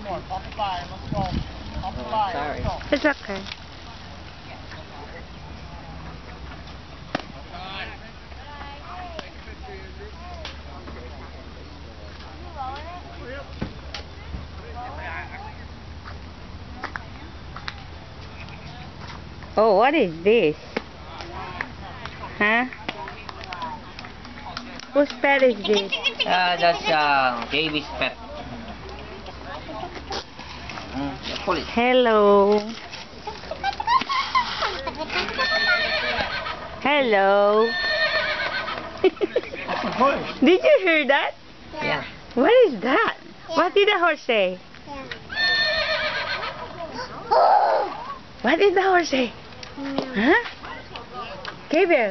Sorry. It's okay. Oh, what is this? Huh? Whose pet is this? That's baby's pet. Pull it. Hello. Hello. Did you hear that? Yeah. What is that? What did the horse say? What did the horse say? Huh? Gabriel.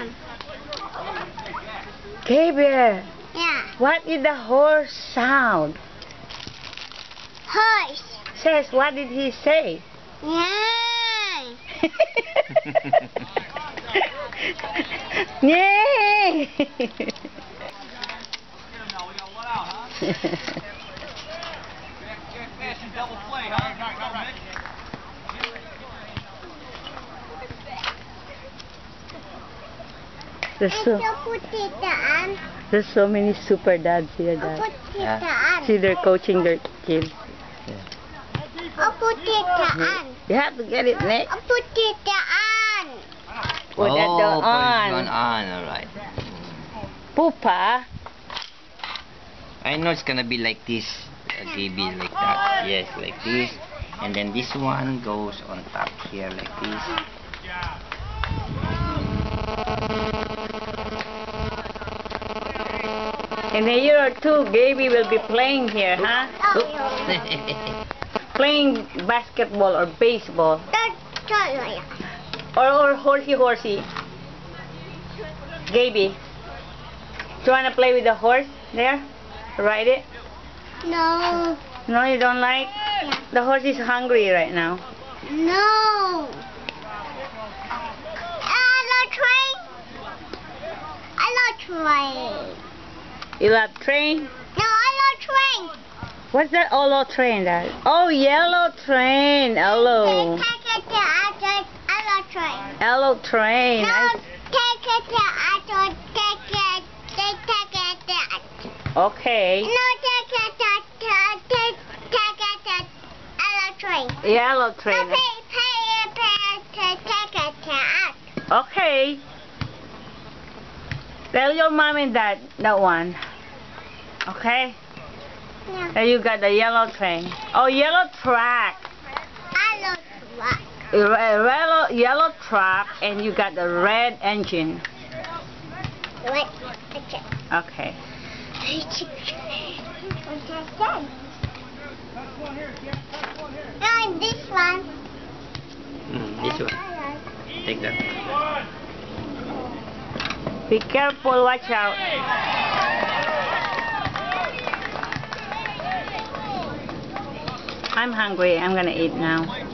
Gabriel. Yeah. What did the horse sound? Horse. Says, what did he say? Yeah. Yay! There's so many super dads here, Dad. Yeah. See, they're coaching their kids. You have to get it, Nick. Put it Oh, put it on. alright. Pupa. I know it's gonna be like this. Baby like that. Yes, like this. And then this one goes on top here like this. In a year or two, Gaby will be playing here, huh? Playing basketball or baseball. Or horsey. Gaby, do you want to play with the horse there? Ride it? No. No, you don't like? Yeah. The horse is hungry right now. No. I love train. You love train? No, I love train. What's that Olo train, Dad? Oh, yellow train. Hello. I love train. Hello train. No, Okay. No, train. Yellow train. Okay. Tell your mom and dad that one. Okay? Yeah. Then you got the yellow train. Oh, yellow track. Yellow truck, and you got the red engine. Okay. No, this one. This one. Take that. Be careful, watch out. I'm hungry. I'm gonna eat now.